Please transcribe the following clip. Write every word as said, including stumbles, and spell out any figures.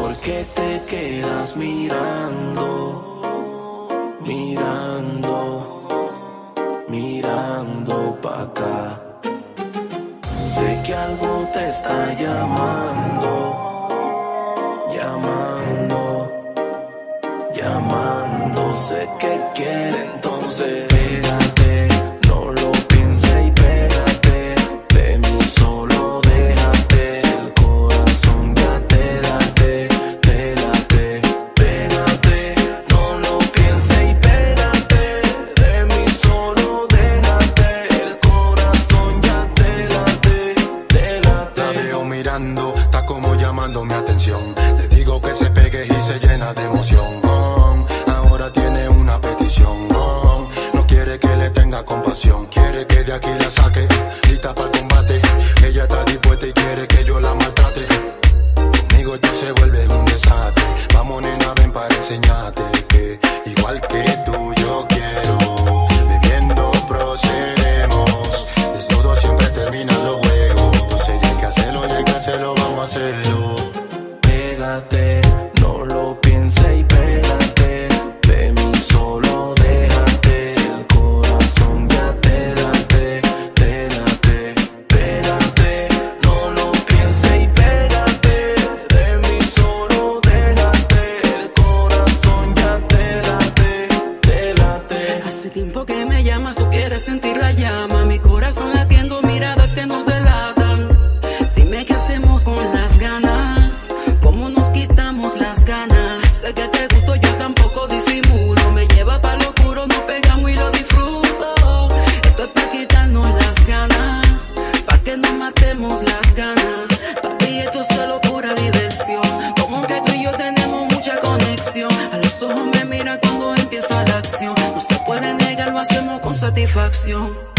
¿Por qué te quedas mirando, mirando, mirando pa' acá? Sé que algo te está llamando, llamando, llamando. Sé que quiere, entonces pégate, no lo pienses y pégate. De mí solo déjate, el corazón ya te late, te late. Pégate, no lo pienses y pégate. De mí solo déjate, el corazón ya te late, te late. La veo mirando, está como llamando mi atención. Le digo que se pegue y se llena de emoción. Oh, ahora tiene una petición. Oh, no quiere que le tenga compasión. Quiere que de aquí la saque, lista para el combate. Ella está dispuesta y quiere que yo la maltrate. Conmigo esto se vuelve un desastre. Vamos nena, ven para enseñarte que igual que tú yo quiero. Bebiendo procedemos, desnudo siempre terminan los juegos. Entonces ya hay que hacerlo, ya hay que hacerlo, vamos a hacerlo. Pégate, no lo pienses y pégate. De mí solo déjate, el corazón ya te late, te late. Pégate, no lo pienses y pégate. De mí solo déjate, el corazón ya te late, te late. Hace tiempo que me llamas, tú quieres sentir la llama. Mi corazón latiendo, miradas que nos delatan. Dime qué hacemos con las ganas, cómo nos quitamos las ganas. Sé que te gusto, yo tampoco disimulo. Me lleva pa' lo oscuro, nos pegamos y lo disfruto. Esto es pa' quitarnos las ganas, pa' que nos matemos las ganas. Papi, esto es solo pura diversión. Como que tú y yo tenemos mucha conexión. A los ojos me mira cuando empieza la acción. No se puede negar, lo hacemos con satisfacción.